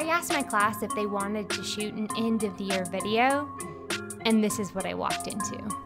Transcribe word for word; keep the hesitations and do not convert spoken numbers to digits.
asked my class if they wanted to shoot an end of the year video, and this is what I walked into.